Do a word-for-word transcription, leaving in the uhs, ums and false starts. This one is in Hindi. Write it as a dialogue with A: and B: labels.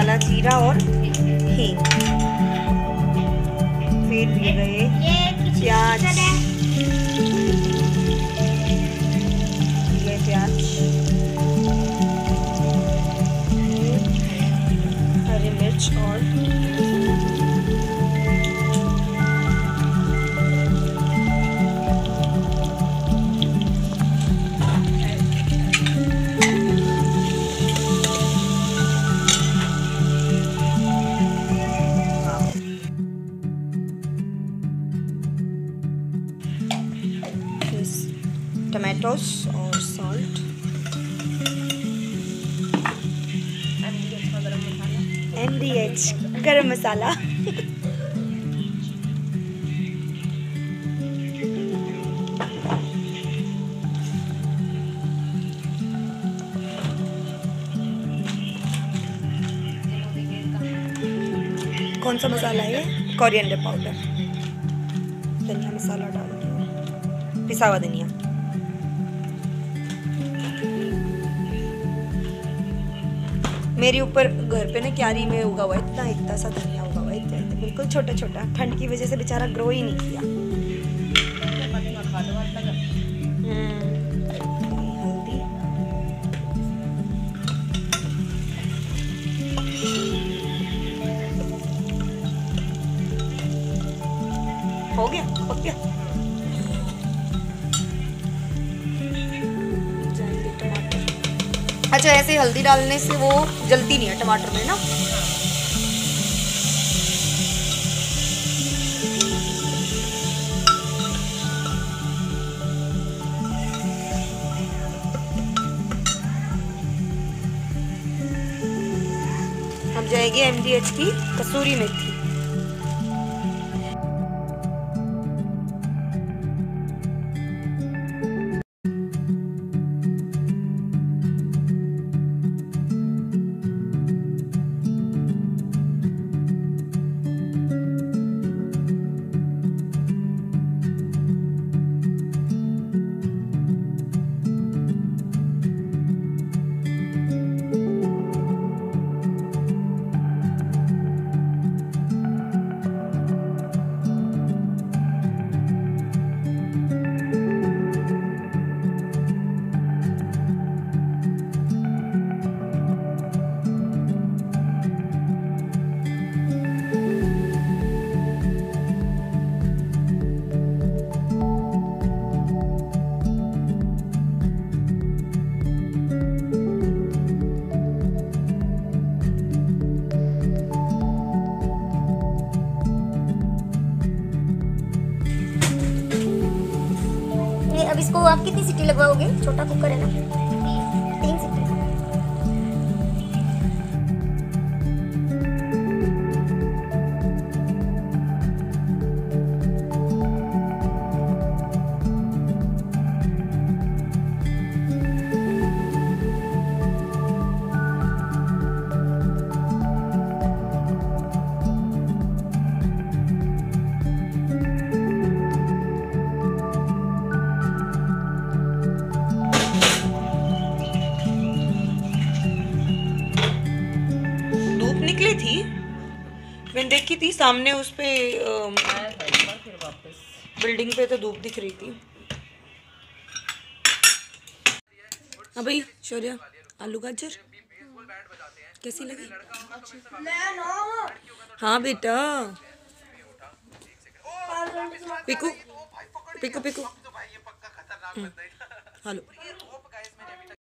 A: डाला जीरा और हींग। फिर दिए गए प्याज, ये प्याज, हरी मिर्च और टमाटोस और सॉल्ट, एम डी एच गरम मसाला। कौन सा मसाला है ये? कोरिएंडर पाउडर, धनिया मसाला डाल दिया, पिसा हुआ धनिया। मेरे ऊपर घर पे ना क्यारी में उगा हुआ इतना इतना सा धनिया उगा हुआ है, बिल्कुल छोटा छोटा, ठंड की वजह से बेचारा ग्रो ही नहीं किया। हल्दी, हो गया, पक गया। अच्छा, ऐसे हल्दी डालने से वो जलती नहीं है टमाटर में ना। अब जाएगी एम डी एच की कसूरी मेथी। अब इसको आप कितनी सीटी लगवाओगे? छोटा कुकर है ना, तीन सीटी। निकली थी, मैंने देखी थी सामने उस पे बिल्डिंग पे तो धूप दिख रही थी। हाँ भाई शौर्या, आलू गाजर कैसी लगी? हाँ बेटा, पिकू पिकू पिकू, हेलो।